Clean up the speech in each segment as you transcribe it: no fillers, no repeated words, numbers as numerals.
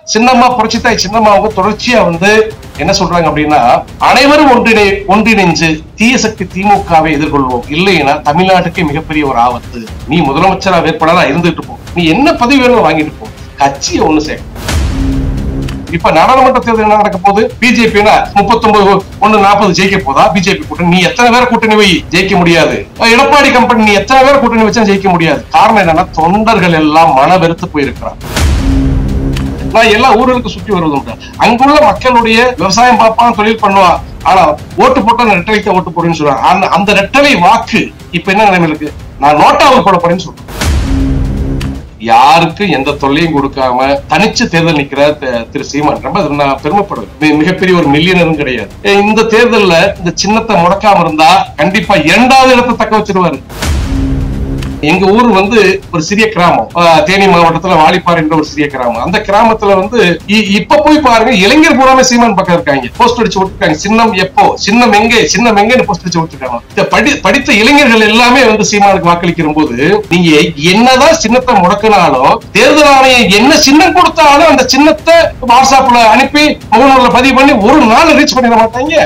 சின்னம்மா புரட்சித்தாய் சின்னம்மாவுக்கு தொடர்ச்சியா என்ன சொல்றாங்க அப்படின்னா, அனைவரும் ஒன்றிணைஞ்சு தீய சக்தி திமுகவை எதிர்கொள்வோம், இல்லைன்னா தமிழ்நாட்டுக்கே மிகப்பெரிய ஒரு ஆபத்து. நீ முதலமைச்சரா வேட்பாளரா இருந்துட்டு போ, நீ என்ன பதவி வேணும் வாங்கிட்டு போ, கட்சியை ஒண்ணு சேர்க்க. இப்ப நாடாளுமன்ற தேர்தல் என்ன நடக்க போகுது? பிஜேபி 39-40 ஜெயிக்க போதா? பிஜேபி கூட்டணி நீ எத்தனை பேர் கூட்டணி வை ஜெயிக்க முடியாது. எடப்பாடி கம்பெனி நீ எத்தனை பேர் கூட்டணி வச்சா ஜெயிக்க முடியாது. காரணம் என்னன்னா, தொண்டர்கள் எல்லாம் மன வெறுத்து போயிருக்கிறார். நான் எல்லா ஊர்களுக்கு சுற்றி வருவதுண்டு. அங்குள்ள மக்களுடைய விவசாயம் பார்ப்பான், தொழில் பண்ணுவான், ஆனா ஓட்டு போட்டா ரெட்டலைக்கு ஓட்டு போடுன்னு சொல்றாங்க. அந்த ரெட்டலை வாக்கு இப்ப என்ன நிலைமை இருக்கு? நான் நோட்டாவில் போட போறேன்னு சொல்றேன். யாருக்கு எந்த தொல்லையும் கொடுக்காம தனிச்சு தேர்தல் நிக்கிற திரு சீமான் ரொம்ப நான் பெருமைப்படுவேன். மிகப்பெரிய ஒரு மில்லியனரும் கிடையாது. இந்த தேர்தல்ல இந்த சின்னத்தை முடக்காம இருந்தா கண்டிப்பா 2வது இடத்தை தக்க வச்சிருவாரு. எங்க ஊர் ஒரு சிறிய கிராமம், தேனி மாவட்டத்துல வாலிப்பாறை என்ற ஒரு சிறிய கிராமம். அந்த கிராமத்துல இப்ப போய் பாருங்க, இளைஞர் பூராமே சீமான் பக்கம் இருக்காங்க, போஸ்ட் அடிச்சு விட்டுருக்காங்க. சின்னம் எப்போ, சின்னம் எங்கே, சின்னம் எங்கன்னு போஸ்ட் அடிச்சு விட்டுருக்காங்க. படித்த இளைஞர்கள் எல்லாமே சீமானுக்கு வாக்களிக்கிற போது, நீங்க என்னதான் சின்னத்தை முடக்கினாலும், தேர்தல் ஆணையம் என்ன சின்னம் கொடுத்தாலும் அந்த சின்னத்தை வாட்ஸ்அப்ல அனுப்பி முகநூல்ல பதிவு பண்ணி ஒரு நாள் ரீச் பண்ணிட மாட்டாங்க.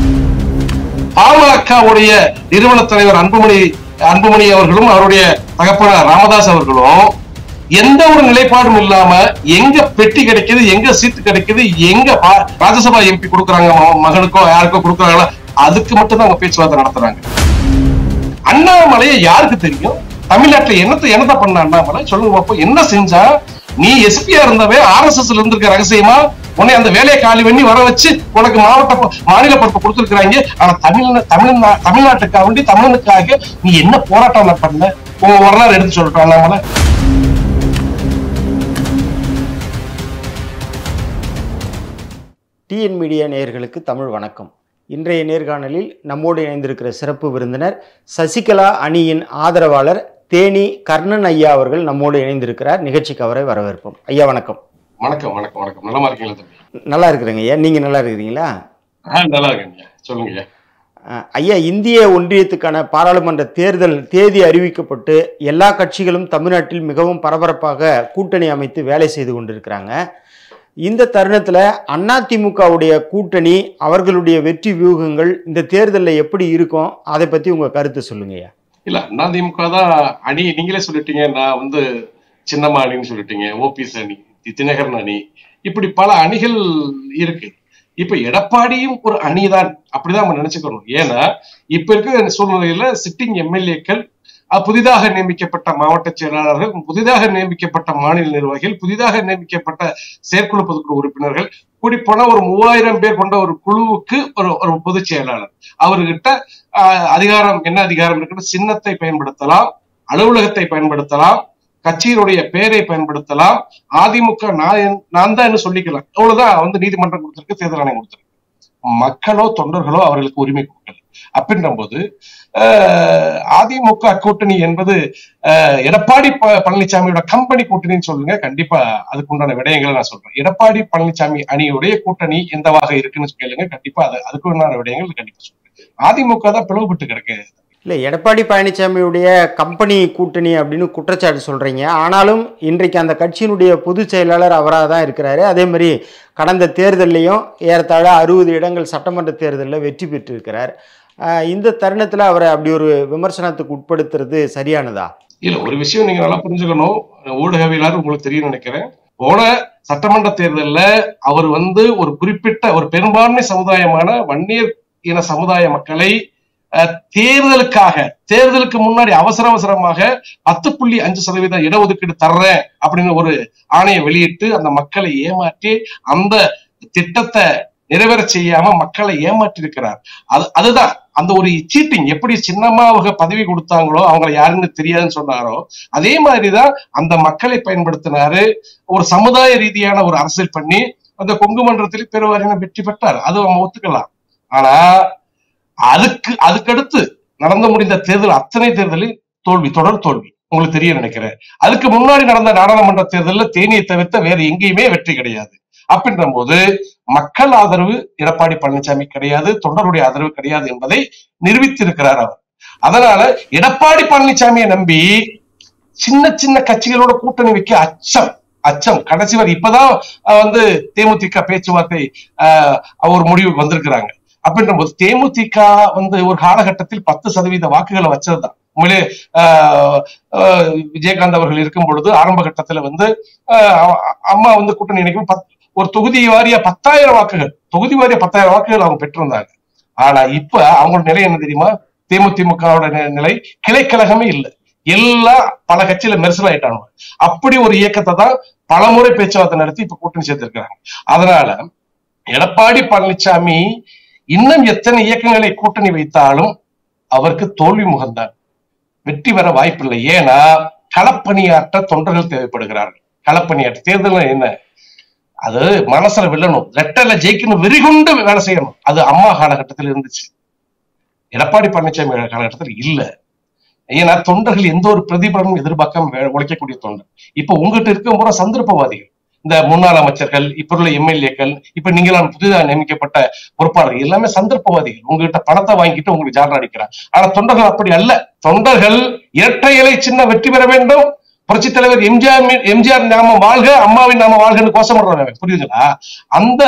பாமகவுடைய நிறுவன தலைவர் அன்புமணி அவர்களும் அவருடைய தகப்பனார் ராமதாஸ் அவர்களும் எந்த ஒரு நிலைப்பாடும் இல்லாம எங்க பெட்டி கிடைக்குது, எங்க சீட்டு கிடைக்குது, எங்க ராஜ்யசபா எம்பி கொடுக்குறாங்க, மகனுக்கோ யாருக்கோ கொடுக்குறாங்களா, அதுக்கு மட்டும் தான் அவங்க பேச்சுவார்த்தை நடத்துறாங்க. அண்ணாமலையை யாருக்கு தெரியும்? தமிழ்நாட்டுல என்னத்த பண்ண அண்ணாமலை சொல்லுங்க பாப்போம். என்ன செஞ்சா? நீ எஸ்பியா இருந்தவே RSS இருந்திருக்க ரகசியமா உன்னை அந்த வேலையை காலி பண்ணி வர வச்சு உனக்கு மாநில பொறுப்பு கொடுத்திருக்கிறாங்க. ஆனா தமிழ்நாட்டுக்காக வேண்டி தமிழனுக்காக நீ என்ன போராட்டம் பண்ண? உங்க வரலாறு எடுத்து சொல்லிட்டோம் அண்ணாமலை. டிஎன் மீடியா நேயர்களுக்கு தமிழ் வணக்கம். இன்றைய நேர்காணலில் நம்மோடு இணைந்திருக்கிற சிறப்பு விருந்தினர் சசிகலா அணியின் ஆதரவாளர் தேனி கர்ணன் ஐயா அவர்கள் நம்மோடு இணைந்திருக்கிறார். நிகழ்ச்சிக்கு அவரை வரவேற்போம். ஐயா வணக்கம். வணக்கம் வணக்கம் வணக்கம். நலமா இருக்கீங்களா தம்பி? நல்லா இருக்கிறேங்க ஐயா, நீங்க நல்லா இருக்கிறீங்களா? நல்லா இருக்கேங்க. சொல்லுங்க ஐயா. இந்திய ஒன்றியத்துக்கான பாராளுமன்ற தேர்தல் தேதி அறிவிக்கப்பட்டு எல்லா கட்சிகளும் தமிழ்நாட்டில் மிகவும் பரபரப்பாக கூட்டணி அமைத்து வேலை செய்து கொண்டிருக்கிறாங்க. இந்த தருணத்தில் அதிமுகவுடைய கூட்டணி, அவர்களுடைய வெற்றி வியூகங்கள் இந்த தேர்தலில் எப்படி இருக்கும், அதை பற்றி உங்கள் கருத்து சொல்லுங்கய்யா. இல்ல, அதிமுக தான் அணி, நீங்களே சொல்லிட்டீங்க. நான் சின்னம்மா அணின்னு சொல்லிட்டீங்க, ஓபிஎஸ் அணி, தினகரன் அணி, இப்படி பல அணிகள் இருக்கு. இப்ப எடப்பாடியும் ஒரு அணிதான், அப்படிதான் நம்ம நினைச்சுக்கணும். ஏன்னா இப்ப இருக்க சூழ்நிலையில சிட்டிங் எம்எல்ஏக்கள், புதிதாக நியமிக்கப்பட்ட மாவட்ட செயலாளர்கள், புதிதாக நியமிக்கப்பட்ட மாநில நிர்வாகிகள், புதிதாக நியமிக்கப்பட்ட செயற்குழு பொதுக்குழு உறுப்பினர்கள், கூடி போன ஒரு 3000 பேர் கொண்ட ஒரு குழுவுக்கு ஒரு பொதுச் செயலாளர். அவர்கிட்ட அதிகாரம் என்ன அதிகாரம் இருக்குன்னு, சின்னத்தை பயன்படுத்தலாம், அலுவலகத்தை பயன்படுத்தலாம், கட்சியினுடைய பெயரை பயன்படுத்தலாம், அதிமுக நான் தான் சொல்லிக்கலாம். அவ்வளவுதான் நீதிமன்றம் கொடுத்திருக்கு, தேர்தல் ஆணையம் கொடுத்திருக்கு. மக்களோ தொண்டர்களோ அவர்களுக்கு உரிமை கொடுக்கல. அப்படின்ற போது அதிமுக கூட்டணி என்பது எடப்பாடி பழனிசாமியோட கம்பெனி கூட்டணின்னு சொல்லுங்க, கண்டிப்பா அதுக்கு உண்டான விடயங்களை நான் சொல்றேன். எடப்பாடி பழனிசாமி அணியுடைய கூட்டணி எந்தவாக இருக்குன்னு கேளுங்க, கண்டிப்பா அதுக்கு உண்டான விடயங்கள் கண்டிப்பா சொல்றேன். அதிமுக தான் பிளவுபட்டு கிடக்கு. இல்லை, எடப்பாடி பழனிசாமியுடைய கம்பெனி கூட்டணி அப்படின்னு குற்றச்சாட்டு சொல்கிறீங்க. ஆனாலும் இன்றைக்கு அந்த கட்சியினுடைய பொதுச் செயலாளர் அவராக தான் இருக்கிறாரு. அதே மாதிரி கடந்த தேர்தலையும் ஏறத்தாழ 60 இடங்கள் சட்டமன்ற தேர்தலில் வெற்றி பெற்றிருக்கிறார். இந்த தருணத்தில் அவரை அப்படி ஒரு விமர்சனத்துக்கு உட்படுத்துறது சரியானதா? இல்ல, ஒரு விஷயம் நீங்க நல்லா புரிஞ்சுக்கணும். ஊடகவியலாளர் உங்களுக்கு தெரியும் நினைக்கிறேன். போன சட்டமன்ற தேர்தலில் அவர் ஒரு குறிப்பிட்ட ஒரு பெரும்பான்மை சமுதாயமான வன்னியர் இன சமுதாய மக்களை தேர்தலுக்கு முன்னாடி அவசரமாக 10.5% இடஒதுக்கீடு தர்றேன் அப்படின்னு ஒரு ஆணையை வெளியிட்டு அந்த மக்களை ஏமாற்றி அந்த திட்டத்தை நிறைவேற செய்யாம மக்களை ஏமாற்றி இருக்கிறார். அதுதான் அந்த ஒரு சீட்டிங். எப்படி சின்னம்மா அவங்க பதவி கொடுத்தாங்களோ, அவங்களை யாருன்னு தெரியாதுன்னு சொன்னாரோ, அதே மாதிரிதான் அந்த மக்களை பயன்படுத்தினாரு. ஒரு சமுதாய ரீதியான ஒரு அரசியல் பண்ணி அந்த கொங்கு மன்றத்தில் பெருவாரியான வெற்றி பெற்றார். அது நம்ம ஒத்துக்கலாம். ஆனா அதுக்கடுத்து நடந்து முடிந்த தேர்தல் அத்தனை தேர்தலில் தொடர் தோல்வி உங்களுக்கு தெரிய நினைக்கிறேன். அதுக்கு முன்னாடி நடந்த நாடாளுமன்ற தேர்தலில் தேனியை தவிர்த்த வேற எங்கேயுமே வெற்றி கிடையாது. அப்படின்ற போது மக்கள் ஆதரவு எடப்பாடி பழனிசாமி கிடையாது, தொண்டருடைய ஆதரவு கிடையாது என்பதை நிரூபித்திருக்கிறார் அவர். அதனால எடப்பாடி பழனிசாமியை நம்பி சின்ன சின்ன கட்சிகளோட கூட்டணி வைக்க அச்சம். அச்சம் கடைசி வரை இப்பதான் வந்து தேமுதிக பேச்சுவார்த்தை ஒரு முடிவுக்கு வந்திருக்கிறாங்க. அப்படின்ற போது தேமுதிக வந்து ஒரு காலகட்டத்தில் 10% வாக்குகளை வச்சதுதான். உண்மையிலே விஜயகாந்த் அவர்கள் இருக்கும் பொழுது ஆரம்ப கட்டத்துல வந்து அம்மா வந்து கூட்டணி இணைக்கும் ஒரு தொகுதி வாரியா 10,000 வாக்குகள், தொகுதி வாரியா 10,000 வாக்குகள் அவங்க பெற்றிருந்தாங்க. ஆனா இப்ப அவங்களோட நிலை என்ன தெரியுமா? தேமுதிகவோட நிலை கிளைக்கழகமே இல்லை, எல்லாம் பல கட்சியில மெர்சல் ஆயிட்டாங்க. அப்படி ஒரு இயக்கத்தை தான் பலமுறை பேச்சுவார்த்தை நடத்தி இப்ப கூட்டணி சேர்த்திருக்கிறாங்க. அதனால எடப்பாடி பழனிசாமி இன்னும் எத்தனை இயக்கங்களை கூட்டணி வைத்தாலும் அவருக்கு தோல்வி முகம்தான், வெற்றி பெற வாய்ப்பில்லை. ஏன்னா களப்பணியாற்ற தொண்டர்கள் தேவைப்படுகிறார்கள். களப்பணியாற்ற தேர்தல் என்ன, அது மனசுல வில்லணும், ரெட்டல ஜெயிக்கணும், வெறிகொண்டு வேலை செய்யணும். அது அம்மா காலகட்டத்தில் இருந்துச்சு, எடப்பாடி பழனிசாமி காலகட்டத்தில் இல்ல. ஏன்னா தொண்டர்கள் எந்த ஒரு பிரதிபலனும் எதிர்பார்க்காம உழைக்கக்கூடிய தொண்டர். இப்ப உங்ககிட்ட இருக்கும் போற சந்தர்ப்பவாதிகள், இந்த முன்னாள் அமைச்சர்கள், இப்ப உள்ள எம்எல்ஏக்கள், இப்ப நீங்களாம் புதிதாக நியமிக்கப்பட்ட பொறுப்பாளர்கள் எல்லாமே சந்தர்ப்பவாதிகள். உங்ககிட்ட பணத்தை வாங்கிட்டு உங்களுக்கு ஜாலரா அடிக்கிறாங்க. ஆனா தொண்டர்கள் அப்படி அல்ல. தொண்டர்கள் இரட்டை இலை சின்ன வெற்றி பெற வேண்டும், புரட்சி தலைவர் எம்ஜிஆர் நாமம் வாழ்க, அம்மாவின் நாமம் வாழ்கன்னு கோஷப்படுறாங்க. புரியுதுங்களா? அந்த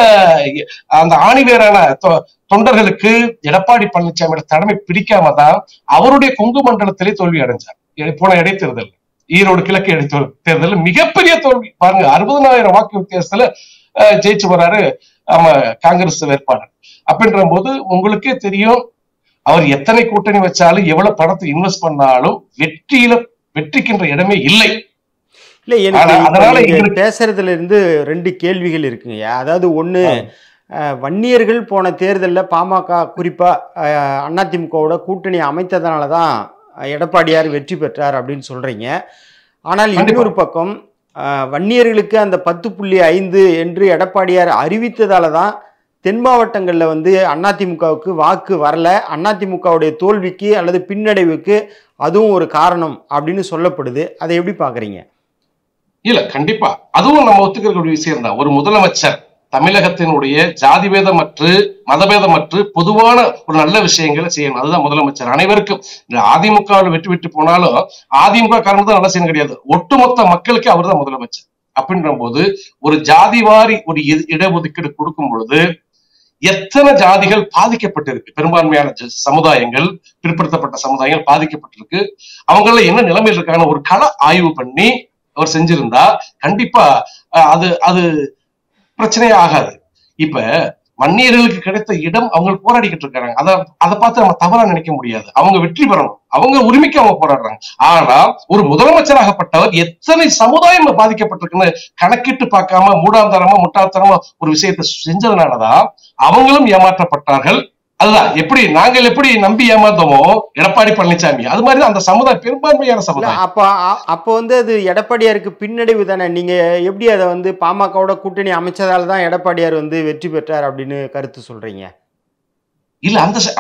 அந்த ஆணிவேரான தொண்டர்களுக்கு எடப்பாடி பழனிசாமியோட தலைமை பிடிக்காம தான் அவருடைய கொங்கு மண்டலத்திலே தோல்வி அடைஞ்சார். போன இடைத்தேர்தல், ஈரோடு கிழக்கு இடைத்தேர்தல் மிகப்பெரிய தோல்வி பாருங்க. 60,000 வாக்கு வித்தியாசத்துல ஜெயிச்சு வர்றாரு காங்கிரஸ் வேட்பாளர். அப்படின்ற போது உங்களுக்கே தெரியும், அவர் எத்தனை கூட்டணி வச்சாலும் எவ்வளவு பணத்தை இன்வெஸ்ட் பண்ணாலும் வெற்றிக்கின்ற இடமே இல்லை. இல்ல, எனக்கு பேசுறதுல இருந்து 2 கேள்விகள் இருக்குங்க. அதாவது ஒண்ணு, வன்னியர்கள் போன தேர்தலில் பாமக குறிப்பா அதிமுகவோட கூட்டணி அமைத்ததுனால தான் எடப்பாடியார் வெற்றி பெற்றார் அப்படின்னு சொல்றீங்க. ஆனால் இன்னொரு பக்கம் வன்னியர்களுக்கு அந்த 10.5 என்று எடப்பாடியார் அறிவித்ததால தான் தென் மாவட்டங்களில் வந்து அதிமுகவுக்கு வாக்கு வரல, அதிமுகவுடைய தோல்விக்கு அல்லது பின்னடைவுக்கு அதுவும் ஒரு காரணம் அப்படின்னு சொல்லப்படுது. அதை எப்படி பாக்குறீங்க? இல்ல, கண்டிப்பா அதுவும் நம்ம ஒத்துக்கக்கூடிய விஷயம் தான். ஒரு முதலமைச்சர் தமிழகத்தினுடைய ஜாதிபேதமற்று மதபேதமற்று பொதுவான ஒரு நல்ல விஷயங்களை செய்யணும், அதுதான் முதலமைச்சர். அனைவருக்கும் அதிமுகவில் வெற்றி போனாலும் அதிமுக காரணம் தான் நல்லா செய்யணும் கிடையாது, ஒட்டுமொத்த மக்களுக்கு அவர் தான் முதலமைச்சர். அப்படின்ற போது ஒரு ஜாதிவாரி ஒரு இடஒதுக்கீடு கொடுக்கும் பொழுது எத்தனை ஜாதிகள் பாதிக்கப்பட்டிருக்கு, பெரும்பான்மையான சமுதாயங்கள், பிற்படுத்தப்பட்ட சமுதாயங்கள் பாதிக்கப்பட்டிருக்கு, அவங்கள என்ன நிலைமையில் இருக்கான ஒரு கள ஆய்வு பண்ணி அவர் செஞ்சிருந்தா கண்டிப்பா அது பிரச்சனையே ஆகாது. இப்ப வன்னியர்களுக்கு கிடைத்த இடம் அவங்க போராடிக்கிட்டு இருக்காங்க, அதை பார்த்து நம்ம தவறா நினைக்க முடியாது. அவங்க வெற்றி பெறணும், அவங்க உரிமைக்கு அவங்க போராடுறாங்க. ஆனா ஒரு முதலமைச்சராகப்பட்டவர் எத்தனை சமுதாயம் பாதிக்கப்பட்டிருக்குன்னு கணக்கிட்டு பார்க்காம மூடாந்தரமா முட்டாள்தனமா ஒரு விஷயத்தை செஞ்சதுனாலதான் அவங்களும் ஏமாற்றப்பட்டார்கள். அதுதான் நாங்கள் எப்படி நம்பி ஏமாந்தோமோ எடப்பாடி பழனிசாமி, அது மாதிரி அந்த சமுதாயம் பெரும்பான்மையான சமுதாயம். அப்ப வந்து அது எடப்பாடியாருக்கு பின்னடைவு தானே. நீங்க எப்படி அதை வந்து பாமகவோட கூட்டணி அமைச்சதால தான் எடப்பாடியார் வந்து வெற்றி பெற்றார் அப்படின்னு கருத்து சொல்றீங்க? இல்ல,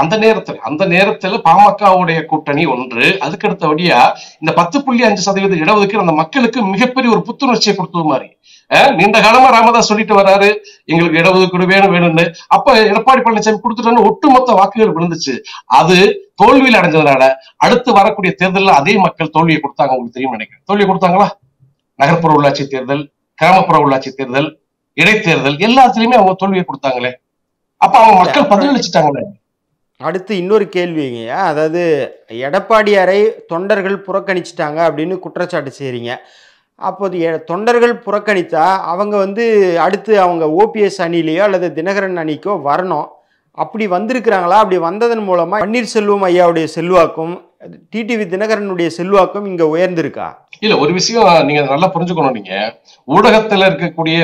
அந்த நேரத்துல பாமகவுடைய கூட்டணி ஒன்று, அதுக்கு அடுத்தபடியா இந்த 10.5% இடஒதுக்கீடு அந்த மக்களுக்கு மிகப்பெரிய ஒரு புத்துணர்ச்சியை கொடுத்தது மாதிரி. நீண்ட காலமா ராமதாஸ் சொல்லிட்டு வர்றாரு எங்களுக்கு இடஒதுக்கீடு வேணும்னு. அப்ப எடப்பாடி பழனிசாமி கொடுத்துட்டு ஒட்டுமொத்த வாக்குகள் விழுந்துச்சு. அது தோல்வியில் அடைஞ்சதுனால அடுத்து வரக்கூடிய தேர்தலில் அதே மக்கள் தோல்வியை கொடுத்தாங்க. உங்களுக்கு தெரியும் நினைக்கிறேன். தோல்வியை கொடுத்தாங்களா? நகர்ப்புற உள்ளாட்சி தேர்தல், கிராமப்புற உள்ளாட்சி தேர்தல், இடைத்தேர்தல் எல்லாத்துலயுமே அவங்க தோல்வியை கொடுத்தாங்களே. அப்ப அவங்க மக்கள் பதிலளிச்சுட்டாங்களே. அடுத்து இன்னொரு கேள்விங்க, அதாவது எடப்பாடியாரை தொண்டர்கள் புறக்கணிச்சிட்டாங்க அப்படின்னு குற்றச்சாட்டு செய்றீங்க. அப்போது தொண்டர்கள் புறக்கணித்தா அவங்க வந்து அடுத்து அவங்க ஓபிஎஸ் அணிலேயோ அல்லது தினகரன் அணிக்கோ வரணும். அப்படி வந்திருக்கிறாங்களா? அப்படி வந்ததன் மூலமா பன்னீர்செல்வம் ஐயாவுடைய செல்வாக்கும் டிடிவி தினகரனுடைய செல்வாக்கும் இங்க உயர்ந்திருக்கா? இல்ல, ஒரு விஷயம் நீங்க நல்லா புரிஞ்சுக்கணும். நீங்க ஊடகத்துல இருக்கக்கூடிய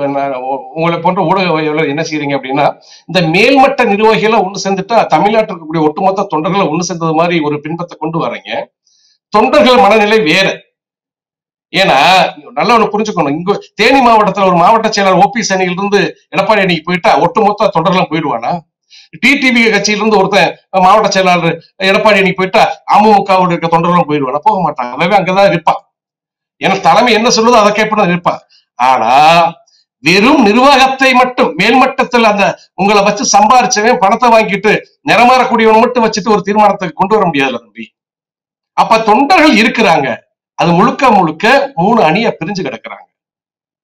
உங்களை போன்ற ஊடக என்ன செய்யறீங்க அப்படின்னா, இந்த மேல்மட்ட நிர்வாகிகளை ஒண்ணு சேர்ந்துட்டா தமிழ்நாட்டில் இருக்கக்கூடிய ஒட்டுமொத்த தொண்டர்களை ஒண்ணு சேர்ந்தது மாதிரி ஒரு பின்பத்தை கொண்டு வர்றீங்க. தொண்டர்கள் மனநிலை வேற. ஏன்னா நல்லா ஒண்ணு புரிஞ்சுக்கணும், இங்க தேனி மாவட்டத்துல ஒரு மாவட்ட செயலாளர் ஓபிஎஸ் அணியில இருந்து எடப்பாடி அணிக்கு போயிட்டா ஒட்டுமொத்த தொண்டர்களும் போயிடுவானா? டிடிவி கட்சியிலிருந்து ஒருத்தன் மாவட்ட செயலாளர் எடப்பாடி அணிக்கு போயிட்டா அமமுகவோட இருக்க தொண்டர்களும் போயிடுவானா? போக மாட்டாங்க, அவன் அங்கதான் இருப்பான். ஏன்னா தலைமை என்ன சொல்லுதோ அதை கேட்பதான் இருப்பான். ஆனா வெறும் நிர்வாகத்தை மட்டும் மேல்மட்டத்தில் அந்த உங்களை வச்சு சம்பாரிச்சவன் பணத்தை வாங்கிட்டு நிறமாறக்கூடியவன் மட்டும் வச்சுட்டு ஒரு தீர்மானத்துக்கு கொண்டு வர முடியாதுல்ல தம்பி. அப்ப தொண்டர்கள் இருக்கிறாங்க, அது முழுக்க 3 அணியா பிரிஞ்சு கிடக்குறாங்க.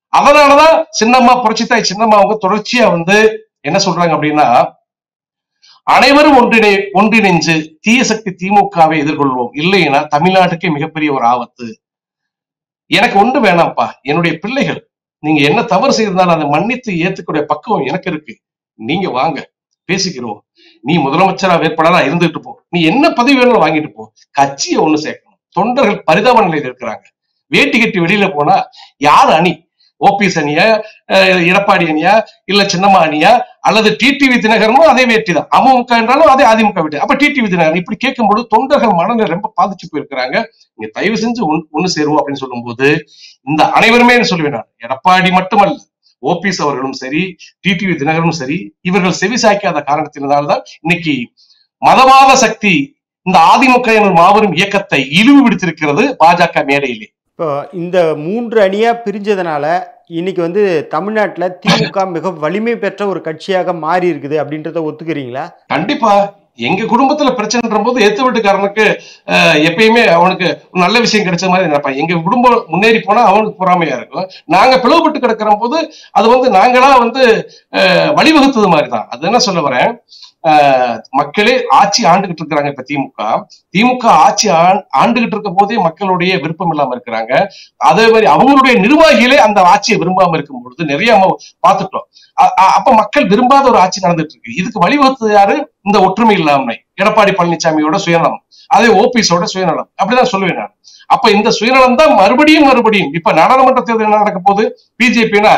அதனாலதான் சின்னம்மா, புரட்சித்தாய் சின்னம்மா அவங்க தொடர்ச்சியா என்ன சொல்றாங்க அப்படின்னா, அனைவரும் ஒன்றிணைஞ்சு தீய சக்தி திமுகவை எதிர்கொள்வோம், இல்லைன்னா தமிழ்நாட்டுக்கே மிகப்பெரிய ஒரு ஆபத்து. எனக்கு ஒன்று வேணாம்ப்பா, என்னுடைய பிள்ளைகள் நீங்க என்ன தவறு செய்திருந்தாலும் அதை மன்னித்து ஏத்துக்கூடிய பக்குவம் எனக்கு இருக்கு. நீங்க வாங்க பேசிக்கிறோம். நீ முதலமைச்சரா வேட்பாளரா இருந்துட்டு போ, நீ என்ன பதவி வேணாலும் வாங்கிட்டு போ, கட்சியை ஒண்ணு சேர்க்கணும். தொண்டர்கள் பரிதாப நிலையில் இருக்கிறாங்க. வேட்டி கட்டி வெளியில போனா யார் அணி? ஓபிஎஸ் அணியா, எடப்பாடி அணியா, இல்ல சின்னம்மா அணியா, அல்லது டிடிவி தினகரனும் அதே வேட்டி தான், அமமுக என்றாலும் அதே அதிமுக வேட்டி, அப்ப டிடிவி தினகரன். இப்படி கேட்கும்போது தொண்டர்கள் மனநிலை ரொம்ப பாதிச்சு போயிருக்கிறாங்க. நீங்க தயவு செஞ்சு ஒண்ணு சேருவோம் அப்படின்னு சொல்லும் போது இந்த அனைவருமே சொல்லுவேன் நான், எடப்பாடி மட்டுமல்ல, ஓபிஎஸ் அவர்களும் சரி, டிடிவி தினகரனும் சரி, இவர்கள் செவிசாய்க்காத காரணத்தினால்தான் இன்னைக்கு மதவாத சக்தி இந்த அதிமுக என்ற மாபெரும் இயக்கத்தை இழிவு விடுத்திருக்கிறது பாஜக மேடையிலே. இப்போ இந்த 3 அணியா பிரிஞ்சதுனால இன்னைக்கு தமிழ்நாட்டில் திமுக மிக வலிமை பெற்ற ஒரு கட்சியாக மாறி இருக்குது அப்படின்றத ஒத்துக்கிறீங்களா? கண்டிப்பா. எங்க குடும்பத்துல பிரச்சனைன்ற போது எதிர்த்து வீட்டுக்காரனுக்கு எப்பயுமே அவனுக்கு நல்ல விஷயம் கிடைச்ச மாதிரி நினைப்பான். எங்க குடும்பம் முன்னேறி போனா அவனுக்கு பொறாமையா இருக்கும். நாங்க பிளவுபட்டு கிடக்கிற போது அது நாங்களா வழிவகுத்தது மாதிரிதான். அது என்ன சொல்ல வரேன், மக்களே ஆட்சி ஆண்டுகிட்டு இருக்கிறாங்க. இப்ப திமுக ஆட்சி ஆண்டுகிட்டு இருக்க போதே மக்களுடைய விருப்பம் இல்லாம இருக்கிறாங்க. அதே மாதிரி அவங்களுடைய நிர்வாகிகளே அந்த ஆட்சியை விரும்பாம இருக்கும் பொழுது நிறைய பார்த்துட்டோம். அப்ப மக்கள் விரும்பாத ஒரு ஆட்சி நடந்துட்டு இருக்கு. இதுக்கு வழிவகுத்தது யாரு? இந்த ஒற்றுமை இல்லாமை, எடப்பாடி பழனிசாமியோட சுயநலம், அதே ஓபிஎஸோட சுயநலம், அப்படிதான் சொல்லுவேன் நான். அப்ப இந்த சுயநலம் தான் மறுபடியும் இப்ப நாடாளுமன்ற தேர்தல் என்ன நடக்க போகுது? பிஜேபினா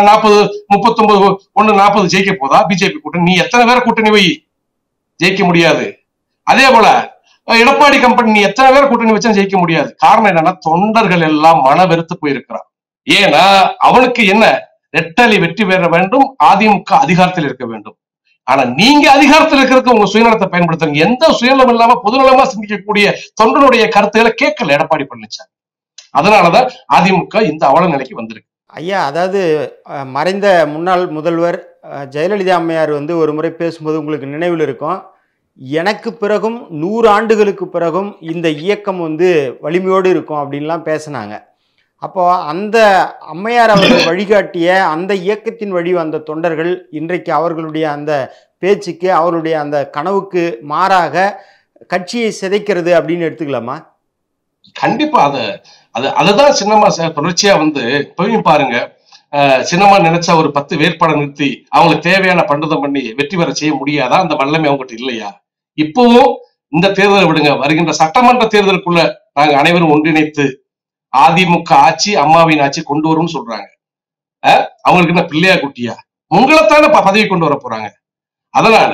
40 ஜெயிக்க போதா பிஜேபி கூட்டணி? நீ எத்தனை பேரை கூட்டணி வை, ஜெயிக்க முடியாது. அதே போல எடப்பாடி கம்பெனி நீ எத்தனை பேரை கூட்டணி வச்சா ஜெயிக்க முடியாது. காரணம் என்னன்னா, தொண்டர்கள் எல்லாம் மன வெறுத்து போயிருக்கிறான். ஏன்னா அவனுக்கு என்ன, ரெட்டலை வெற்றி பெற வேண்டும், அதிமுக அதிகாரத்தில் இருக்க வேண்டும். ஆனா நீங்க அதிகாரத்தில் இருக்கிறதுக்கு உங்க சுயநலத்தை பயன்படுத்துறீங்க. எந்த சுயநலம் இல்லாம பொதுநலமா சிந்திக்கக்கூடிய தொண்டனுடைய கருத்துக்களை கேட்கல எடப்பாடி பழனிசாமி. அதனாலதான் அதிமுக இந்த அவல நிலைக்கு வந்திருக்கு. ஐயா, அதாவது மறைந்த முன்னாள் முதல்வர் ஜெயலலிதா அம்மையார் ஒரு முறை பேசும்போது உங்களுக்கு நினைவில் இருக்கும், எனக்கு பிறகும் 100 ஆண்டுகளுக்கு பிறகும் இந்த இயக்கம் வலிமையோடு இருக்கும் அப்படின்லாம் பேசினாங்க. அப்போ அந்த அம்மையார் அவர்கள் வழிகாட்டிய அந்த இயக்கத்தின் வழி வந்த தொண்டர்கள் இன்றைக்கு அவர்களுடைய அந்த பேச்சுக்கு, அவருடைய அந்த கனவுக்கு மாறாக கட்சியை சிதைக்கிறது அப்படின்னு எடுத்துக்கலாமா? கண்டிப்பா. அதுதான் சின்னம்மா தொடர்ச்சியா இப்பவும் பாருங்க, சின்னம்மா நினைச்சா ஒரு 10 வேட்பாளர் நிறுத்தி அவங்களுக்கு தேவையான பண்டதம் பண்ணி வெற்றி பெற செய்ய முடியாதா? அந்த வல்லமை அவங்ககிட்ட இல்லையா? இப்பவும் இந்த தேர்தலை விடுங்க, வருகின்ற சட்டமன்ற தேர்தலுக்குள்ள நாங்க அனைவரும் ஒன்றிணைத்து அதிமுக ஆட்சி, அம்மாவின் ஆட்சி கொண்டு வரும்னு சொல்றாங்க. அவங்களுக்கு என்ன பிள்ளையா குட்டியா? உங்களைத்தானே பதவி கொண்டு வர போறாங்க. அதனால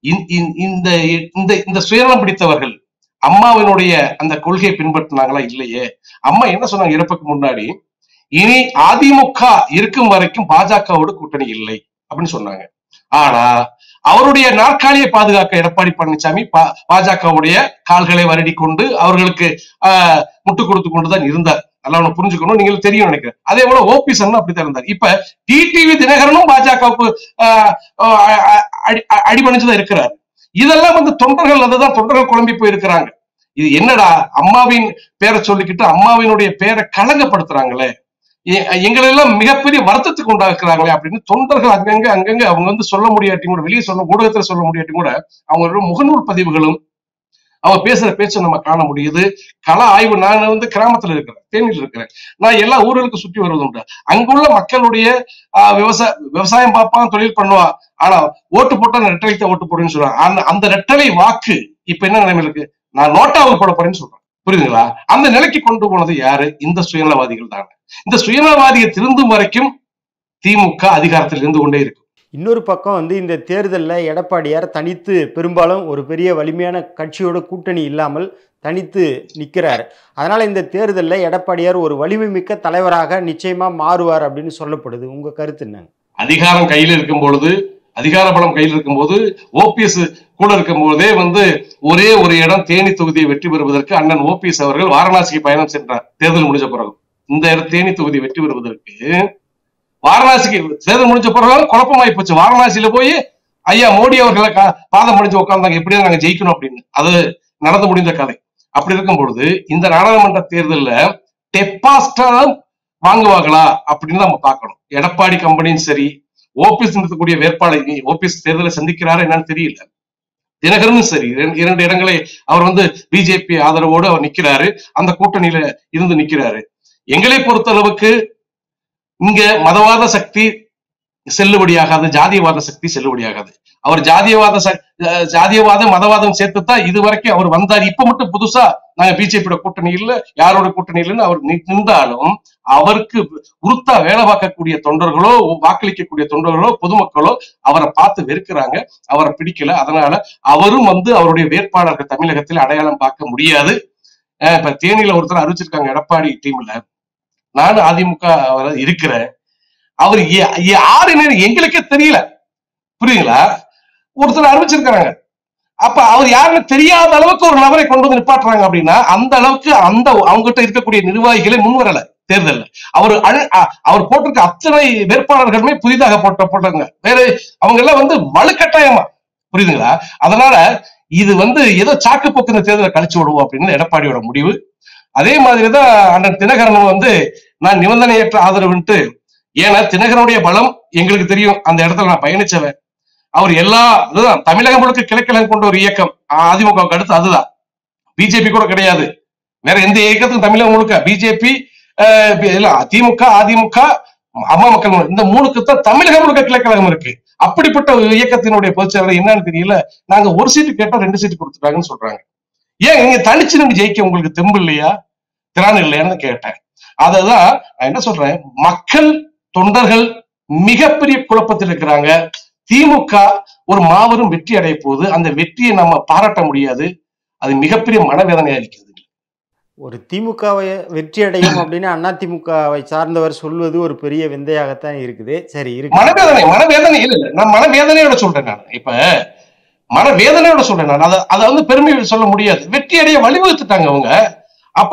இந்த சுயநலம் பிடித்தவர்கள் அம்மாவினுடைய அந்த கொள்கையை பின்பற்றினாங்களா? இல்லையே. அம்மா என்ன சொன்னாங்க இறப்புக்கு முன்னாடி, இனி அதிமுக இருக்கும் வரைக்கும் பாஜகவோட கூட்டணி இல்லை அப்படின்னு சொன்னாங்க. ஆனா அவருடைய நாற்காலியை பாதுகாக்க எடப்பாடி பழனிசாமி பாஜகவுடைய கால்களை வருடி கொண்டு அவர்களுக்கு முட்டு கொடுத்து கொண்டுதான் இருந்தார். அதெல்லாம் புரிஞ்சுக்கணும், நீங்களும் தெரியும் நினைக்கிறேன். அதே போல ஓபிஎஸ் அப்படித்தான் இருந்தார். இப்ப டிடிவி தினகரனும் பாஜகவுக்கு அடிபணிச்சுதான் இருக்கிறார். இதெல்லாம் தொண்டர்கள், அதுதான் தொண்டர்கள் குழம்பி போயிருக்கிறாங்க. இது என்னடா, அம்மாவின் பேரை சொல்லிக்கிட்டு அம்மாவினுடைய பேரை களங்கப்படுத்துறாங்களே, எங்களெல்லாம் மிகப்பெரிய வருத்தத்துக்கு உண்டாக்குறாங்களே அப்படின்னு தொண்டர்கள் அங்கங்க அவங்க சொல்ல முடியாட்டி கூட, வெளியே சொல்ல, ஊடகத்துல சொல்ல முடியாட்டி கூட அவங்களோட முகநூல் பதிவுகளும் அவங்க பேசுற பேச்சை நம்ம காண முடியுது. கள ஆய்வு, நான் கிராமத்துல இருக்கிறேன், தேனியில் இருக்கிறேன், நான் எல்லா ஊர்களுக்கு சுற்றி வருவது உண்டு. அங்குள்ள மக்களுடைய விவசாயம் பார்ப்பான், தொழில் பண்ணுவான், ஆனா ஓட்டு போட்டா ரெட்டலைக்கு ஓட்டு போடுன்னு சொல்றாங்க. அந்த ரெட்டலை வாக்கு இப்ப என்ன நிலைமை இருக்கு, நான் நோட்டாவுக்கு போட போறேன்னு சொல்றேன். புரியுதுங்களா? அந்த நிலைக்கு கொண்டு போனது யாரு? இந்த சுயநலவாதிகள் தானே. இந்த சுயநலவாதியை திருந்தும் வரைக்கும் திமுக அதிகாரத்தில் இருந்து கொண்டே இருக்கு. இன்னொரு பக்கம் இந்த தேர்தலில் எடப்பாடியார் தனித்து, பெரும்பாலும் ஒரு பெரிய வலிமையான கட்சியோட கூட்டணி இல்லாமல் தனித்து நிற்கிறார். அதனால இந்த தேர்தலில் எடப்பாடியார் ஒரு வலிமை மிக்க தலைவராக நிச்சயமா மாறுவார் அப்படின்னு சொல்லப்படுது. உங்க கருத்து என்ன? அதிகாரம் கையில் இருக்கும் பொழுது, அதிகார பலம் கையில் இருக்கும் போது, ஓபிஎஸ் கூட இருக்கும் போதே ஒரே ஒரு இடம் தேனி தொகுதியை வெற்றி பெறுவதற்கு அண்ணன் ஓபிஎஸ் அவர்கள் வாரணாசிக்கு பயணம் சென்றார். தேர்தல் முடிஞ்ச பிறகு இந்த தேனி தொகுதியை வெற்றி பெறுவதற்கு வாரணாசிக்கு தேர்தல் முடிஞ்ச பிறகு குழப்பமாயி போச்சு. வாரணாசியில போய் ஐயா மோடி அவர்களை பாதம் முடிஞ்சு உட்கார்ந்தாங்க, எப்படியா நாங்க ஜெயிக்கணும் அப்படின்னு. அது நடந்து முடிந்த கதை. அப்படி இருக்கும் பொழுது இந்த நாடாளுமன்ற தேர்தலில் டெபாசிட்டாலும் வாங்குவாங்களா அப்படின்னு நம்ம பார்க்கணும். எடப்பாடி கம்பெனியும் சரி, ஓபிஎஸ் இருக்கக்கூடிய வேட்பாளர் ஓபிஎஸ் தேர்தலை சந்திக்கிறாரா என்னன்னு தெரியல. தினகரனும் சரி, இரண்டு இடங்களை அவர் பிஜேபி ஆதரவோடு அவர் நிக்கிறாரு, அந்த கூட்டணியில இருந்து நிக்கிறாரு. எங்களை பொறுத்த அளவுக்கு இங்க மதவாத சக்தி செல்லுபடியாகாது, ஜாதியவாத சக்தி செல்லுபடியாகாது. அவர் ஜாதியவாத மதவாதம் சேர்த்துதான் இது வரைக்கும் அவர் வந்தார். இப்ப மட்டும் புதுசா நாங்க பிஜேபியோட கூட்டணி இல்ல, யாரோட கூட்டணி இல்லைன்னு அவர் நின்றாலும் அவருக்கு உறுத்தா வேலை பார்க்கக்கூடிய தொண்டர்களோ, வாக்களிக்கக்கூடிய தொண்டர்களோ, பொதுமக்களோ அவரை பார்த்து வெறுக்கிறாங்க, அவரை பிடிக்கல. அதனால அவரும் அவருடைய வேட்பாளர்கள் தமிழகத்தில் அடையாளம் பார்க்க முடியாது. இப்ப தேனியில ஒருத்தர் அறிவிச்சிருக்காங்க எடப்பாடி டீம்ல, நானும் அதிமுக இருக்கிறேன், அவர் யாருன்னு எங்களுக்கே தெரியல, புரியுங்களா? ஒருத்தர் அறிவிச்சிருக்கிறாங்க. அப்ப அவர் யாருன்னு தெரியாத அளவுக்கு ஒரு நபரை கொண்டு நிப்பாட்டுறாங்க அப்படின்னா அந்த அளவுக்கு அவங்ககிட்ட இருக்கக்கூடிய நிர்வாகிகளை முன்வரல தேர்தல். அவர் போட்டிருக்க அத்தனை வேட்பாளர்களுமே புதிதாக போட்டாங்க. வேற அவங்க எல்லாம் வலுக்கட்டாயமா, புரியுதுங்களா? அதனால இது ஏதோ சாக்கு போக்கு இந்த தேர்தலை கழிச்சு விடுவோம் அப்படின்னு எடப்பாடியோட முடிவு. அதே மாதிரிதான் அண்ணன் தினகரன் நான் நிபந்தனையற்ற ஆதரவுன்ட்டு, ஏன்னா தினகரனுடைய பலம் எங்களுக்கு தெரியும், அந்த இடத்துல நான் பயணிச்சவன். அவர் அதுதான் தமிழகம் முழுக்க கிழக்கிழங்கு கொண்ட ஒரு இயக்கம் அதிமுகவுக்கு அடுத்து அதுதான். பிஜேபி கூட கிடையாது, வேற எந்த இயக்கத்துக்கும் தமிழகம் முழுக்க பிஜேபி, திமுக, அதிமுக, அம்மா மக்கள், இந்த மூணுக்கு தான் தமிழகம் முழுக்க கிழக்கிழகம் இருக்கு. அப்படிப்பட்ட ஒரு இயக்கத்தினுடைய பொதுச்செயலாளர் என்னன்னு தெரியல, நாங்க ஒரு சீட்டு கேட்டா 2 சீட்டு கொடுத்துட்டாங்கன்னு சொல்றாங்க. ஏன் நீங்க தனிச்சு நின்று ஜெயிக்க உங்களுக்கு தெம்பு இல்லையா, திறன் இல்லையான்னு கேட்டேன். அததான் நான் என்ன சொல்றேன், மக்கள் தொண்டர்கள் மிகப்பெரிய குழப்பத்தில் இருக்கிறாங்க. திமுக ஒரு மாபெரும் வெற்றி அடைய போகுது, அந்த வெற்றியை நம்ம பாராட்ட முடியாது, அது மிகப்பெரிய மனவேதனையா இருக்கிறது. ஒரு திமுகவை வெற்றி அடையும் அப்படின்னு அதிமுகவை சார்ந்தவர் சொல்வது ஒரு பெரிய விந்தையாகத்தான் இருக்குது. சரி, இருக்கு மனவேதனை இல்ல, நான் மனவேதனையோட சொல்றேன். நான் இப்ப மனவேதனையோட சொல்றேன். நான் அதை பெருமை சொல்ல முடியாது. வெற்றி அடைய வழிவகுத்துட்டாங்க அவங்க. அப்ப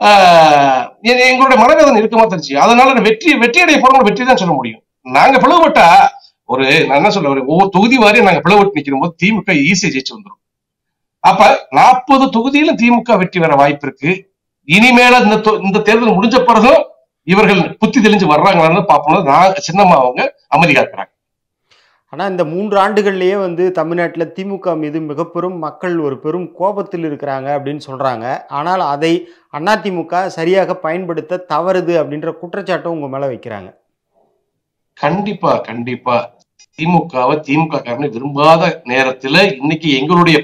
எங்களுடைய மனவேதனை இருக்குமா தெரிஞ்சு, அதனால வெற்றி அடைய போறவங்க வெற்றி தான் சொல்ல முடியும். நாங்க பிளவுபட்டா நான் என்ன சொல்ல, ஒவ்வொரு தொகுதி வாரியும் நாங்க பிளவுபட்டு நிக்கிற போது திமுக ஈஸியா ஜெயிச்சு வந்துடும். அப்ப 40 தொகுதியில திமுக வெற்றி பெற வாய்ப்பு இருக்கு. இனிமேல இந்த தேர்தல் முடிஞ்ச பிறகும் இவர்கள் புத்தி தெளிஞ்சு வர்றாங்களான்னு பார்ப்போம். நான் சின்னம்மா அவங்க அமைதி காக்குறாங்க. ஆனா இந்த 3 ஆண்டுகள்லயே தமிழ்நாட்டில் திமுக மீது மிகப்பெரும் மக்கள் ஒரு பெரும் கோபத்தில் இருக்கிறாங்க அப்படின்னு சொல்றாங்க. ஆனால் அதை அதிமுக சரியாக பயன்படுத்த தவறுது அப்படின்ற குற்றச்சாட்டும் உங்க மேல வைக்கிறாங்க. கண்டிப்பா கண்டிப்பா திமுக காரனை விரும்பாத நேரத்துல இன்னைக்கு எங்களுடைய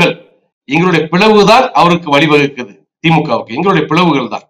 பிளவுதான் அவருக்கு வழிவகுக்குது. திமுகவுக்கு எங்களுடைய பிளவுகள் தான்.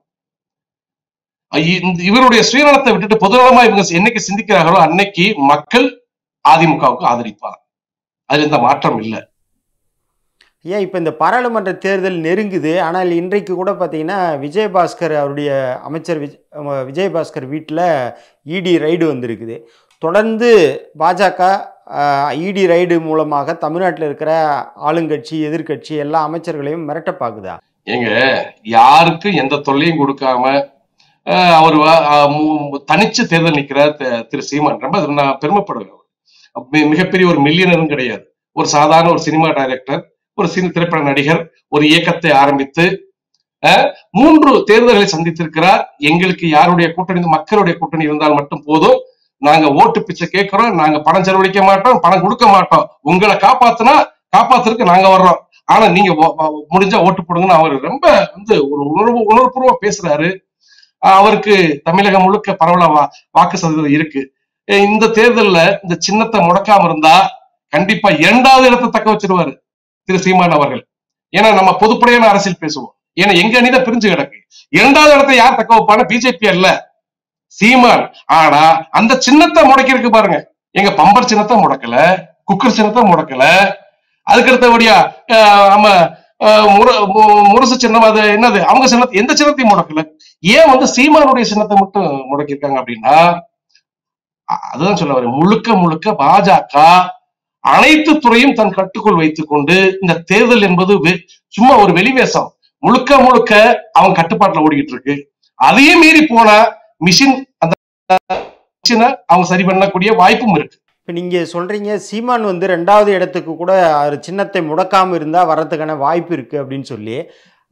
இவருடைய சுயநலத்தை விட்டுட்டு பொதுநலமா இவங்க என்னைக்கு சிந்திக்கிறார்களோ அன்னைக்கு மக்கள் அதிமுகவுக்கு ஆதரிப்பாங்க. அதுல எந்த மாற்றம் இல்லை. ஏன் இப்ப இந்த பாராளுமன்ற தேர்தல் நெருங்குது, ஆனால் இன்றைக்கு கூட பார்த்தீங்கன்னா விஜயபாஸ்கர் அவருடைய அமைச்சர் விஜயபாஸ்கர் வீட்டில் இடி ரைடு வந்திருக்குது. தொடர்ந்து பாஜக இடி ரைடு மூலமாக தமிழ்நாட்டில் இருக்கிற ஆளுங்கட்சி, எதிர்கட்சி எல்லா அமைச்சர்களையும் மிரட்ட பாக்குதா? ஏங்க, யாருக்கும் எந்த தொல்லையும் கொடுக்காம அவர் தனிச்சு தேர்தல் நிற்கிறார் திரு சீமான். ரொம்ப நான் பெருமைப்படுவேன். மிகப்பெரிய ஒரு மில்லியனரும் கிடையாது, ஒரு சாதாரண ஒரு சினிமா டைரக்டர், ஒரு திரைப்பட நடிகர், ஒரு இயக்கத்தை ஆரம்பித்து 3 தேர்தல்களை சந்தித்திருக்கிறார். எங்களுக்கு யாருடைய கூட்டணி, மக்களுடைய கூட்டணி இருந்தால் மட்டும் போதும், நாங்க ஓட்டு பிச்சை கேட்கிறோம், நாங்க பணம் செலவழிக்க மாட்டோம், பணம் கொடுக்க மாட்டோம், உங்களை காப்பாத்துறதுக்கு நாங்க வர்றோம், ஆனா நீங்க முடிஞ்சா ஓட்டு போடுங்கன்னு அவர் ரொம்ப ஒரு உணர்வுபூர்வமா பேசுறாரு. அவருக்கு தமிழகம் முழுக்க பரவலா வாக்கு சதவீதம் இருக்கு. இந்த தேர்தல்ல இந்த சின்னத்தை முடக்காம இருந்தா கண்டிப்பா 2வது இடத்தை தக்க வச்சிருவாரு திரு சீமான் அவர்கள். ஏன்னா நம்ம பொதுப்படையான அரசியல் பேசுவோம். ஏன்னா எங்க அணிதான் பிரிஞ்சு கிடக்கு. 2வது இடத்தை யார் தக்க வைப்பான? பிஜேபி அல்ல, சீமான். ஆனா அந்த சின்னத்தை முடக்கிருக்கு பாருங்க. எங்க பம்பர் சின்னத்தை முடக்கல, குக்கர் சின்னத்தை முடக்கல, அதுக்கு அடுத்தபடியா நம்ம முரசு சின்னம், அது என்னது, அவங்க சின்னத்தை, எந்த சின்னத்தையும் முடக்கல. ஏன் சீமானுடைய சின்னத்தை மட்டும் முடக்கிருக்காங்க அப்படின்னா, அதுதான் சொல்ல வரேன், முழுக்க பாஜக அனைத்து துறையும் தன் கட்டுக்குள் வைத்துக் கொண்டு இந்த தேர்தல் என்பது சும்மா ஒரு வெளிவேசம், முழுக்க அவங்க கட்டுப்பாட்டுல ஓடிக்கிட்டு இருக்கு. அதையும் மீறி போனா மிஷின் அந்த அவங்க சரி பண்ணக்கூடிய வாய்ப்பும் இருக்கு. இப்ப நீங்க சொல்றீங்க சீமான் 2வது இடத்துக்கு கூட சின்னத்தை முடக்காம இருந்தா வர்றதுக்கான வாய்ப்பு இருக்கு அப்படின்னு சொல்லி.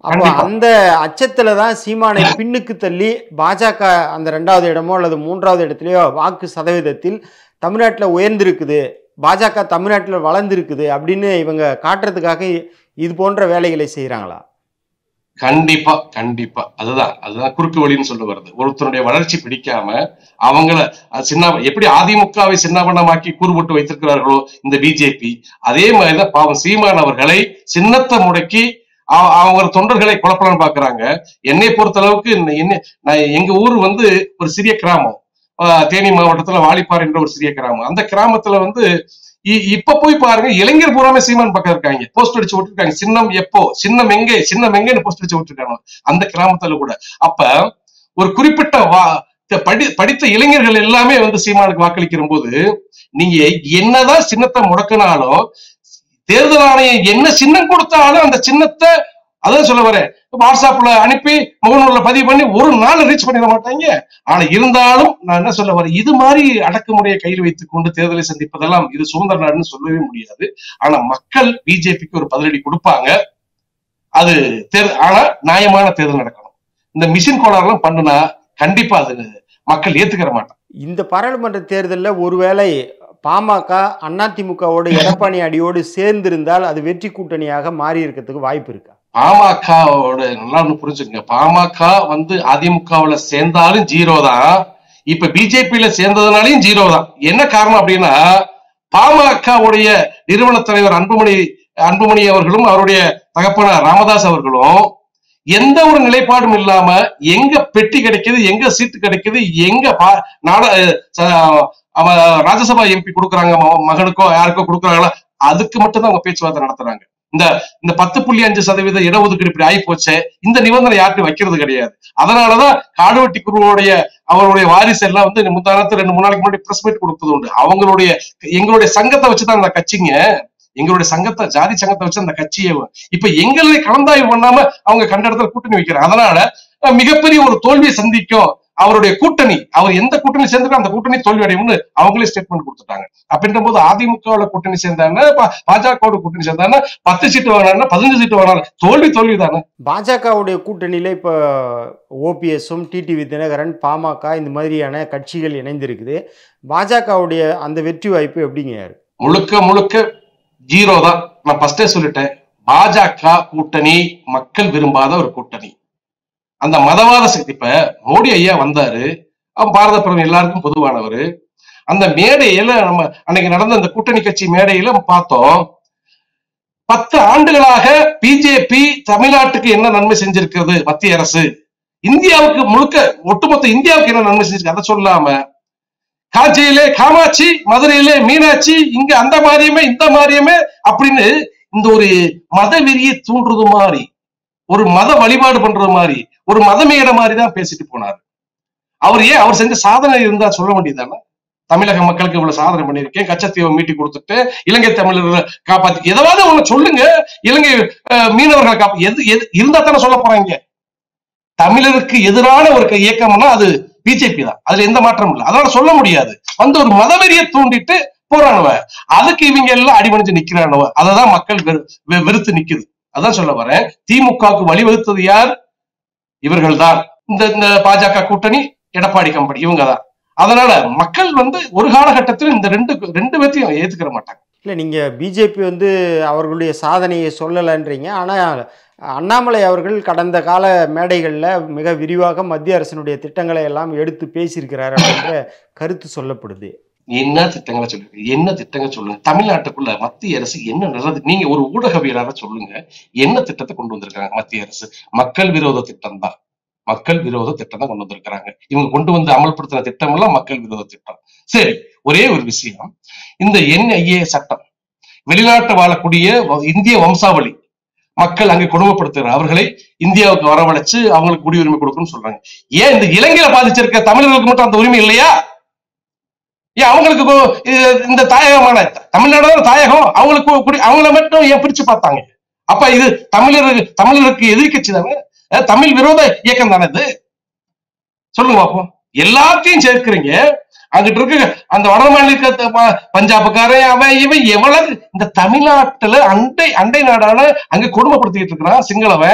அப்போ அந்த அச்சத்துல தான் சீமானை பின்னுக்கு தள்ளி பாஜக அந்த 2வது இடமோ அல்லது 3வது இடத்துலயோ வாக்கு சதவீதத்தில் தமிழ்நாட்டில் உயர்ந்திருக்குது, பாஜக தமிழ்நாட்டில் வளர்ந்திருக்குது அப்படின்னு இவங்க காட்டுறதுக்காக இது போன்ற வேலைகளை செய்யறாங்களா? கண்டிப்பா கண்டிப்பா. அதுதான் குறுக்கு வழின்னு சொல்ல வருது. ஒருத்தருடைய வளர்ச்சி பிடிக்காம அவங்கள எப்படி அதிமுகவை சின்னவண்ணமாக்கி கூறுபட்டு வைத்திருக்கிறார்களோ இந்த பிஜேபி, அதே மாதிரிதான் பாவம் சீமான் அவர்களை சின்னத்தை முடக்கி அவங்க தொண்டர்களை குழப்பலாம் பாக்குறாங்க. என்னை பொறுத்த அளவுக்கு எங்க ஊர் ஒரு சிறிய கிராமம், தேனி மாவட்டத்துல வாலிப்பாறை என்ற ஒரு சிறிய கிராமம். அந்த கிராமத்துல இப்ப போய் பாருங்க, இளைஞர் பூராமே சீமான் பக்கம் இருக்காங்க, போஸ்ட் அடிச்சு விட்டுருக்காங்க. சின்னம் எப்போ, சின்னம் எங்கன்னு போஸ்ட் அடிச்சு விட்டுருக்காங்க அந்த கிராமத்துல கூட. அப்ப ஒரு குறிப்பிட்ட படித்த இளைஞர்கள் எல்லாமே சீமானுக்கு வாக்களிக்கிற போது நீங்க என்னதான் சின்னத்தை முடக்கினாலும், தேர்தல் ஆணையம் என்ன சின்னம் கொடுத்தாலும் அந்த சின்னத்தை, அதான் சொல்ல வரேன், வாட்ஸ்அப்ல அனுப்பி முகநூல்ல பதிவு பண்ணி ஒரு நாள் ரீச் பண்ணிட மாட்டாங்க. ஆனா இருந்தாலும் நான் என்ன சொல்ல வரேன், இது மாதிரி அடக்குமுறையை கையில் வைத்துக் கொண்டு தேர்தலை சந்திப்பதெல்லாம் இது சுதந்திர நாடுன்னு சொல்லவே முடியாது. ஆனா மக்கள் பிஜேபிக்கு ஒரு பதிலடி கொடுப்பாங்க. அது ஆனா நியாயமான தேர்தல் நடக்கணும். இந்த மிஷின் கோளாறுலாம் பண்ணுனா கண்டிப்பா அது மக்கள் ஏத்துக்கிற மாட்டாங்க. இந்த பாராளுமன்ற தேர்தலில் ஒருவேளை பாமக அதிமுகவோடு எடப்பாடி அடியோடு சேர்ந்திருந்தால் அது வெற்றி கூட்டணியாக மாறி இருக்கிறதுக்கு வாய்ப்பு இருக்கா? பாமகவோட நல்லா புரிஞ்சுங்க, பாமக அதிமுகவுல சேர்ந்தாலும் 0 தான், இப்ப பிஜேபியில சேர்ந்ததுனாலையும் 0 தான். என்ன காரணம் அப்படின்னா, பாமகவுடைய நிறுவன தலைவர் அன்புமணி அவர்களும் அவருடைய தகப்பனார் ராமதாஸ் அவர்களும் எந்த ஒரு நிலைப்பாடும் இல்லாம எங்க பெட்டி கிடைக்குது, எங்க சீட்டு கிடைக்குது, எங்க ராஜ்யசபா எம்பி கொடுக்குறாங்க மகனுக்கோ யாருக்கோ கொடுக்குறாங்களா, அதுக்கு மட்டும் தான் அவங்க பேச்சுவார்த்தை நடத்துறாங்க. இந்த 10.5% இடஒதுக்கீடு இப்படி ஆகி போச்சு, இந்த நிபந்தனை யார்ட்டும் வைக்கிறது கிடையாது. அதனாலதான் காடுவெட்டி குருவுடைய அவருடைய வாரிசு எல்லாம் முந்தானத்து 2-3 நாளைக்கு முன்னாடி பிரஸ் மீட் கொடுப்பது உண்டு. எங்களுடைய சங்கத்தை வச்சுதான் அந்த கட்சிங்க, எங்களுடைய சங்கத்தை, ஜாதி சங்கத்தை வச்சு அந்த கட்சியை இப்ப எங்களை கலந்தாய்வு பண்ணாம அவங்க கண்ட இடத்துல கூட்டணி வைக்கிறாங்க. அதனால மிகப்பெரிய ஒரு தோல்வியை சந்திக்கும் அவருடைய கூட்டணி. அவர் எந்த கூட்டணி சேர்ந்துக்கோ அந்த கூட்டணி தோல்வி அடையும்னு அவங்களே ஸ்டேட்மெண்ட் கொடுத்துட்டாங்க. அப்படின்ற போது அதிமுகவோட கூட்டணி சேர்ந்தாங்கன்னா, பாஜகவோட கூட்டணி சேர்ந்தாங்கன்னா 10 சீட்டு வாங்கினா 15 சீட்டு வாங்கினாலும் தோல்வி தானே. பாஜகவுடைய கூட்டணியில இப்ப ஓபிஎஸும் டிடிவி தினகரன் பாமக இந்த மாதிரியான கட்சிகள் இணைந்திருக்குது. பாஜகவுடைய அந்த வெற்றி வாய்ப்பு எப்படிங்க? முழுக்க 0 தான். நான் ஃபர்ஸ்டே சொல்லிட்டேன், பாஜக கூட்டணி மக்கள் விரும்பாத ஒரு கூட்டணி. அந்த மதவாத சக்தி, இப்ப மோடி ஐயா வந்தாரு, பாரத பிரதமர் எல்லாருக்கும் பொதுவானவர். அந்த மேடையில நம்ம அன்னைக்கு நடந்த அந்த கூட்டணி கட்சி மேடையில பார்த்தோம், 10 ஆண்டுகளாக பிஜேபி தமிழ்நாட்டுக்கு என்ன நன்மை செஞ்சிருக்கிறது மத்திய அரசு, இந்தியாவுக்கு ஒட்டுமொத்த இந்தியாவுக்கு என்ன நன்மை செஞ்சிருக்கு அதை சொல்லாம, காஞ்சியிலே காமாட்சி, மதுரையிலே மீனாட்சி, இங்க அந்த மாதிரியுமே இந்த மாதிரியுமே அப்படின்னு இந்த ஒரு மத வெறியை தூண்டுறது மாதிரி, ஒரு மத வழிபாடு பண்றது மாதிரி, ஒரு மதமேட மாதிரி தான் பேசிட்டு போனாரு. அவர் செஞ்ச சாதனை இருந்தா சொல்ல வேண்டியதானே, தமிழக மக்களுக்கு இவ்வளவு சாதனை பண்ணிருக்கேன், கச்சத்தீவை மீட்டி கொடுத்துட்டு இலங்கை தமிழர்களை காப்பாத்தி, எதாவது ஒண்ணு சொல்லுங்க, இலங்கை மீனவர்களை எது இருந்தா தானே சொல்ல போறாங்க. தமிழருக்கு எதிரான ஒரு இயக்கம்னா அது பிஜேபி தான், அதுல எந்த மாற்றமும் இல்லை. அதனால சொல்ல முடியாது. ஒரு மதவெறியை தூண்டிட்டு போறானவ, அதுக்கு இவங்க எல்லாம் அடிபணிஞ்சு நிக்கிறானவ, அததான் மக்கள் வெறுத்து நிக்குது. அதான் சொல்ல வரேன், திமுகவுக்கு வழிவகுத்தது யார்? இவர்கள் தான். இந்த பாஜக கூட்டணி, எடப்பாடி கம்பெனி, இவங்க தான். அதனால மக்கள் ஒரு காலகட்டத்தில் இந்த ரெண்டு பேர்த்தையும் ஏத்துக்கிற மாட்டாங்க. இல்ல, நீங்க பிஜேபி அவர்களுடைய சாதனையை சொல்லலன்றீங்க. ஆனா அண்ணாமலை அவர்கள் கடந்த கால மேடைகள்ல மிக விரிவாக மத்திய அரசினுடைய திட்டங்களை எல்லாம் எடுத்து பேசியிருக்கிறார் அப்படின்ற கருத்து சொல்லப்படுது. என்ன திட்டங்கள் சொல்லுங்க, தமிழ்நாட்டுக்குள்ள மத்திய அரசு என்ன நல்லது, நீங்க ஒரு ஊடகவியலாளர் சொல்லுங்க, என்ன திட்டத்தை கொண்டு வந்திருக்காங்க மத்திய அரசு? மக்கள் விரோத திட்டம் தான் கொண்டு வந்திருக்கிறாங்க. இவங்க கொண்டு அமல்படுத்தின திட்டம் எல்லாம் மக்கள் விரோத திட்டம். சரி, ஒரே ஒரு விஷயம், இந்த NIA சட்டம், வெளிநாட்டு வாழக்கூடிய இந்திய வம்சாவளி மக்கள் அங்கே கொடுமைப்படுத்துகிற அவர்களை இந்தியாவுக்கு வரவழைச்சு அவங்களுக்கு குடியுரிமை கொடுக்கணும்னு சொல்றாங்க. ஏன் இந்த இலங்கையில பாதிச்சிருக்க தமிழர்களுக்கு மட்டும் அந்த உரிமை இல்லையா? ஏன் அவங்களுக்கு இந்த தாயகமான தமிழ்நாடு தாயகம், அவங்கள மட்டும் ஏன் பிரிச்சு பார்த்தாங்க? அப்ப இது தமிழருக்கு எதிர்கட்சி தானே, தமிழ் விரோத இயக்கம் தானே இது? சொல்லுங்க பாப்போம். எல்லாத்தையும் சேர்க்கிறீங்க. அங்கிட்டு இருக்க அந்த வட மாநில பஞ்சாபுக்காரன் அவன் இவன் எவ்வளவு இந்த தமிழ்நாட்டுல அண்டை நாடான அங்க கொடுமைப்படுத்திட்டு இருக்கிறான் சிங்களவன்.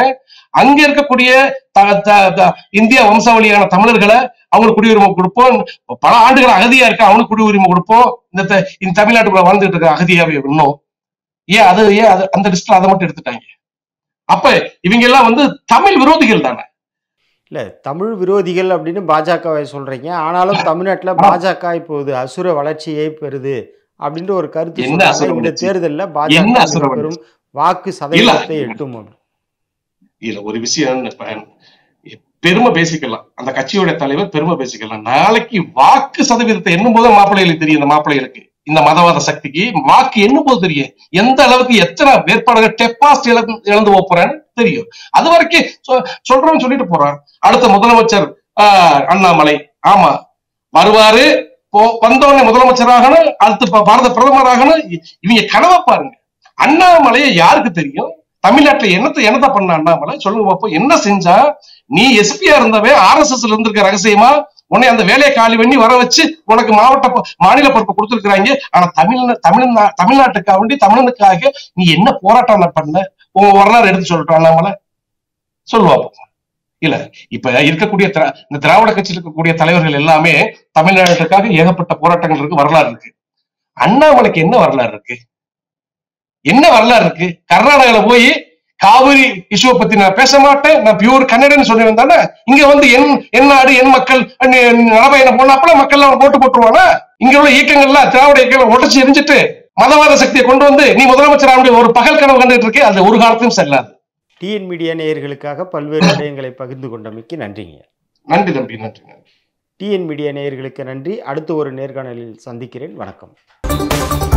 அங்க இருக்கக்கூடிய இந்திய வம்சாவளியான தமிழர்களை அவங்களுக்கு குடியுரிமை கொடுப்போம். பல ஆண்டுகள் அகதியா இருக்க அவனுக்கு குடியுரிமை கொடுப்போம். இந்த தமிழ்நாட்டுக்குள்ள வாழ்ந்துட்டு இருக்க அகதியாவே இன்னும் ஏன் அது அந்த லிஸ்ட்ல அதை மட்டும் எடுத்துட்டாங்க? அப்ப இவங்க எல்லாம் வந்து தமிழ் விரோதிகள் தானே. இல்ல தமிழ் விரோதிகள் அப்படின்னு பாஜகவை சொல்றீங்க. ஆனாலும் தமிழ்நாட்டுல பாஜக இப்போது அசுர வளர்ச்சியை பெறுது அப்படின்ற ஒரு கருத்து சொல்றாங்க. இந்த தேர்தலில் பாஜக பெரும் வாக்கு சதவீதத்தை எட்டும். இல்ல ஒரு விஷயம் பெருமை பேசிக்கலாம், அந்த கட்சியோட தலைவர் பெருமை பேசிக்கலாம். நாளைக்கு வாக்கு சதவீதத்தை எண்ணும் போது மாப்பிள்ளைகளுக்கு தெரியும், இந்த மாப்பிள்ளைகளுக்கு இந்த மதவாத சக்திக்கு வாக்கு எண்ணும் போது தெரியும் எந்த அளவுக்கு எத்தனை வேட்பாளர்கள் டெபாசிட் இழந்து போறேன்னு தெரியும். அது வரைக்கும் சொல்றோம்னு சொல்லிட்டு போறான். அடுத்த முதலமைச்சர் அண்ணாமலை ஆமா வருவாரு, வந்தோடனே முதலமைச்சராகணும், அடுத்து பாரத பிரதமராகணும். இவங்க கனவை பாருங்க. அண்ணாமலையை யாருக்கு தெரியும்? தமிழ்நாட்டுல என்னத்த பண்ண அண்ணாமலை சொல்லுங்க பாப்போம். என்ன செஞ்சா? நீ எஸ்பியா இருந்தவே RSSல இருந்திருக்க ரகசியமா உன்னை அந்த வேலையை காலி பண்ணி வர வச்சு உனக்கு மாநில பொறுப்பை கொடுத்துருக்காங்க. ஆனா தமிழ்நாட்டுக்காக வேண்டி தமிழனுக்காக நீ என்ன போராட்டம் பண்ண? உங்க வரலாறு எடுத்து சொல்லிட்டோம் அண்ணாமலை சொல்லுவாப்போம். இல்ல இப்ப இருக்கக்கூடிய இந்த திராவிட கட்சியில் இருக்கக்கூடிய தலைவர்கள் எல்லாமே தமிழ்நாட்டுக்காக ஏகப்பட்ட போராட்டங்கள் இருக்கு, வரலாறு இருக்கு. அண்ணாமலைக்கு என்ன வரலாறு இருக்கு? என்ன வரலாறு இருக்கு? கர்நாடகால போய் காவிரி இஷ்யூ பத்தி நான் பேச மாட்டேன், நான் பியூர் கன்னடன் சொன்னேன் தானே. இங்க வந்து என் நாடு என் மக்கள் நலபயணம் போனாப்பல மக்கள் ஓட்டு போட்டுருவானா? இங்க உள்ள இயக்கங்கள்லாம் திராவிட இயக்கங்கள் உடச்சு எரிஞ்சிட்டு மதவாத சக்தியை கொண்டு வந்து நீ முதலமைச்சர் ஒரு பகல் கனவு கண்டுட்டு இருக்கு. அது ஒரு காலத்தையும் செல்லாது. டிஎன் மீடியா நேயர்களுக்காக பல்வேறு விடயங்களை பகிர்ந்து கொண்டமைக்கு நன்றிங்க. நன்றி தம்பி, நன்றி. டிஎன் மீடியா நேயர்களுக்கு நன்றி. அடுத்து ஒரு நேர்காணலில் சந்திக்கிறேன். வணக்கம்.